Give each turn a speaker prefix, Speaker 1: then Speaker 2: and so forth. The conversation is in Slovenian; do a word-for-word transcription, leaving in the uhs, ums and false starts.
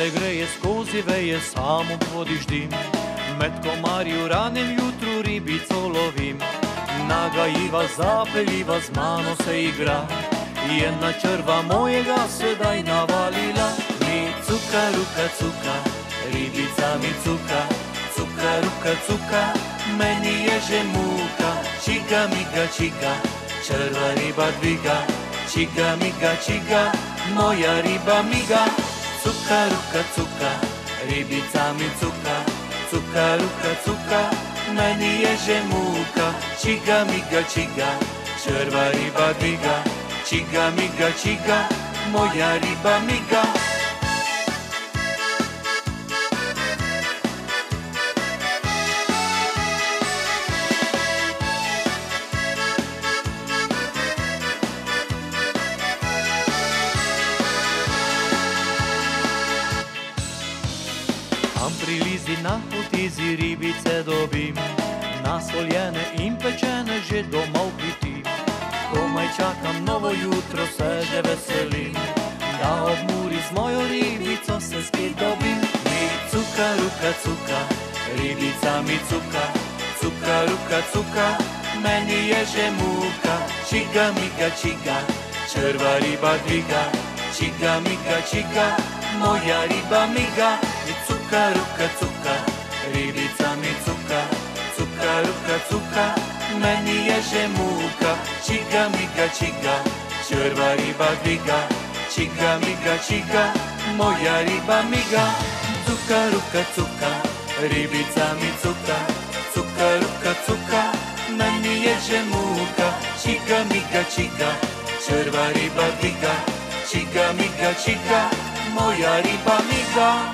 Speaker 1: se greje, skozi veje, samo vodiš dim. Med komarji v ranem jutru ribico lovim. Nagajiva, zapeljiva, z mano se igra. Jedna črva mojega sedaj navalila. Mi cuka, ruka, cuka, ribica mi cuka. Cuka, ruka, cuka, meni je že muka. Čiga, miga, čiga, črva riba dviga. Čiga, miga, čiga, moja riba miga. Cuka, ruka, cuka, ribica mi cuka. Cuka, ruka, cuka, meni je že muka. Čiga, miga, čiga, črva riba dviga. Čiga, miga, čiga, moja riba miga. Tam pri Lizi na Hotizi ribice dobim, nasoljene in pečene že domov pritim. Komaj čakam novo jutro, se že veselim, da ob Muri z mojo ribico se spet dobim. Mi cuka, ruka, cuka, ribica mi cuka. Cuka, ruka, cuka, meni je že muka. Čiga, miga, čiga, črva riba dviga. Čiga, miga, čiga, moja riba miga. Mi cuka, ruka, cuka, ribica mi cuka. Cuka, ruka, cuka, meni je že muka. Čiga, miga, čiga, črva riba dviga. Čiga, miga, čiga, moja riba miga. Cuka, ruka, cuka, ribica mi cuka. Cuka, ruka, cuka, meni je že muka. Čiga, miga, čiga, črva riba dviga. Čiga, miga, čiga, moja riba miga.